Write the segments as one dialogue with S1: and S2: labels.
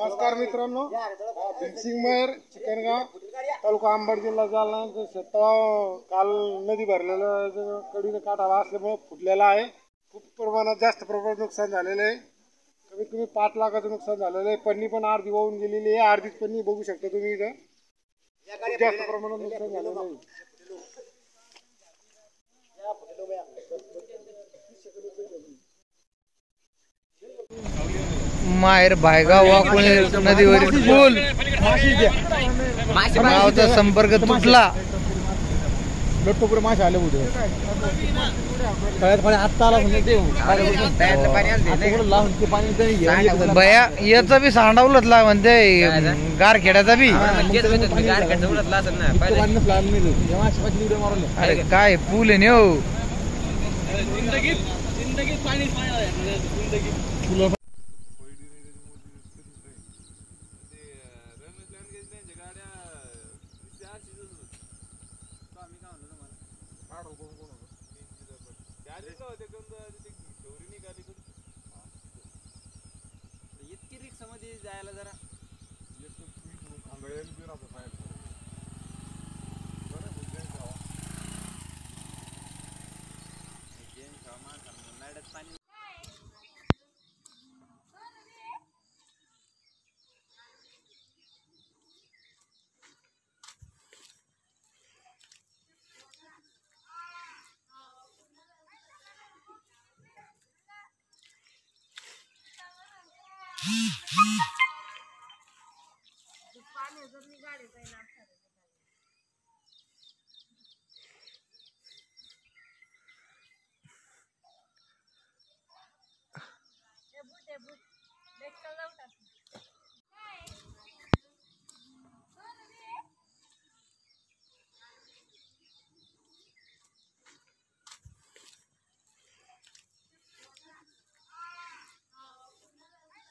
S1: नमस्कार मित्रांनो, भिमसिंगमहेर चिकनगाव तालुका अंबड जिल्हा जालना शेततळाव काल नदी भरलेलं कडीने काटा असल्यामुळे फुटलेला आहे। खूप प्रमाणात जास्त प्रमाणात नुकसान झालेलं आहे। कमीत कमी 5 लाखाचं नुकसान झालेलं आहे। पन्नी पण अर्धी वाहून गेलेली आहे। अर्धीच पन्नी बघू शकता तुम्ही इथं जास्त प्रमाणात नुकसान झालेलं आहे।
S2: माहेर भायगाव वाकुळे नदीवरील पूल गावचा संपर्क तुटला।
S1: लोटपुरे मासे आले होते आता आला म्हणजे
S2: भया याचा बी सांडावलंच ला म्हणते गारखेड्याचा बी। अरे काय पूल आहे न्यो
S3: इतकी रिक्षामध्ये जायला जरा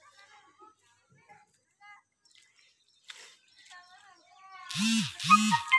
S4: Hmm.